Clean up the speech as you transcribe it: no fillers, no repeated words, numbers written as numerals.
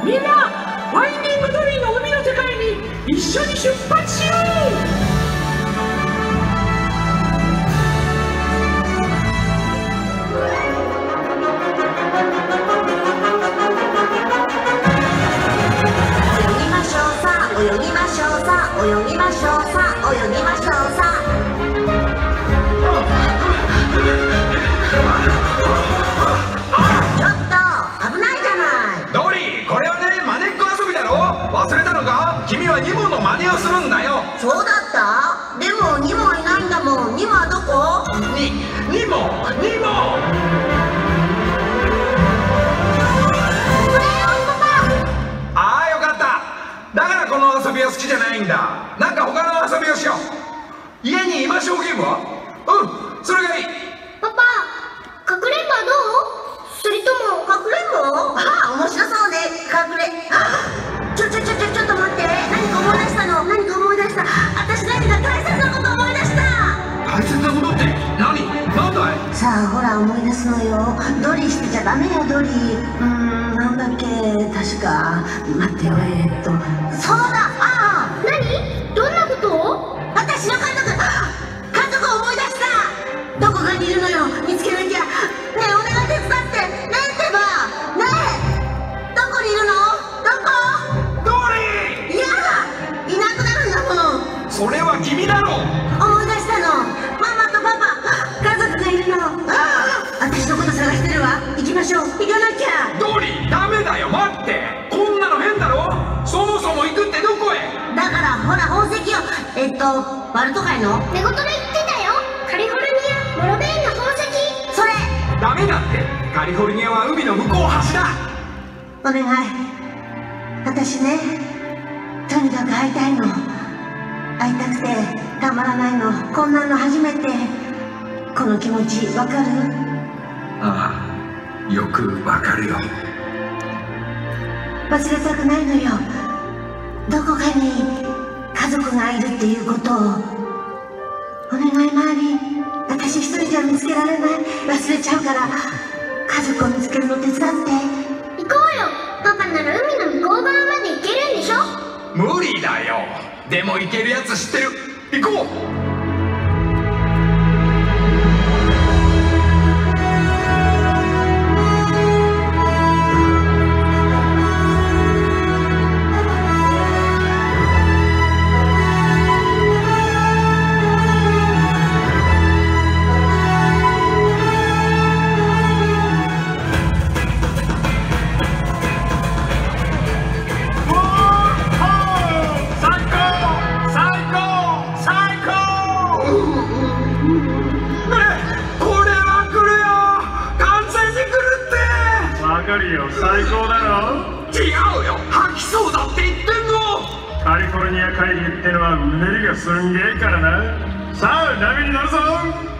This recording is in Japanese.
みんなファインディングドリーの海の世界に一緒に出発しよう。 泳ぎましょうさ、泳ぎましょうさ、泳ぎましょうさ。ちょっと危ないじゃない。 ドリー、これはね、マネっこ遊びだろ。忘れたのか？君はニモの真似をするんだよ。 そうだった？でもニモいないんだもん。ニモはどこ？ ニモだからこの遊びは好きじゃないんだ。なんか他の遊びをしよう。家にいましょうゲームは？それがいい。 パパ、かくれんぼはどう？それともかくれんぼ？面白そうね、かくれ。ちょっと待って。何か思い出したの？何か思い出した。私何か大切なこと思い出した。 大切なことって何だい？ さあほら思い出すのよ。ドリーしてちゃダメよ、ドリー。なんだっけ、確か。待ってよ、そうだ。何？どんなことを？私の家族思い出した。どこかにいるのよ。見つけなきゃ。ねえ、お願い手伝って。ねえってば。ねえ、どこにいるの？どこ？ ドリー！ いやだ、いなくなるんだもん。 それは君だろ。 思い出したの。ママとパパ、家族がいるの。私のこと探してるわ。行きましょう。行かなきゃ。 ドリー、ダメだよ。待って、こんなの変だろ。そもそも行くってどこへ？ だからほら宝石をバルト海の寝言で言ってたよ。カリフォルニアモロベーンの宝石。それダメだって。カリフォルニアは海の向こう端だ。 お願い。私ね、とにかく会いたいの。会いたくてたまらないの。こんなの初めて。この気持ちわかる？ ああ、よくわかるよ。 忘れたくないのよ。どこかに家族がいるっていうことを。お願い、周り。私一人じゃ見つけられない。忘れちゃうから家族を見つけるの手伝って。行こうよ。パパなら海の向こう側まで行けるんでしょ？ 無理だよ。でも行けるやつ知ってる。行こう。 最高だろ。 違うよ、吐きそうだって言ってんの。 カリフォルニア会議ってのはうねりがすんげえからな。さあ波に乗るぞ。